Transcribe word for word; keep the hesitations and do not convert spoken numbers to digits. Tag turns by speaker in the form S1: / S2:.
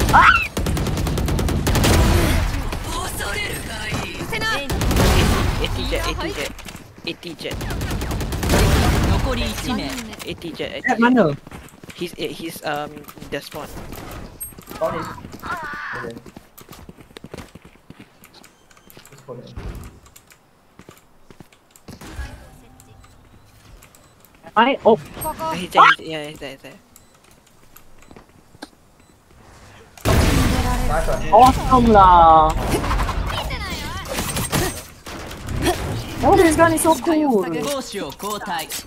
S1: eighty jet, eighty jet, eighty jet. eighty jet, eighty jet.
S2: Mana?
S1: He's he's um the spawn.
S3: Sorry. Okay.
S2: I oh.
S1: He's there, he's, yeah, he's there, he's there.
S2: Awesome lah. Oh, this gun is so cool.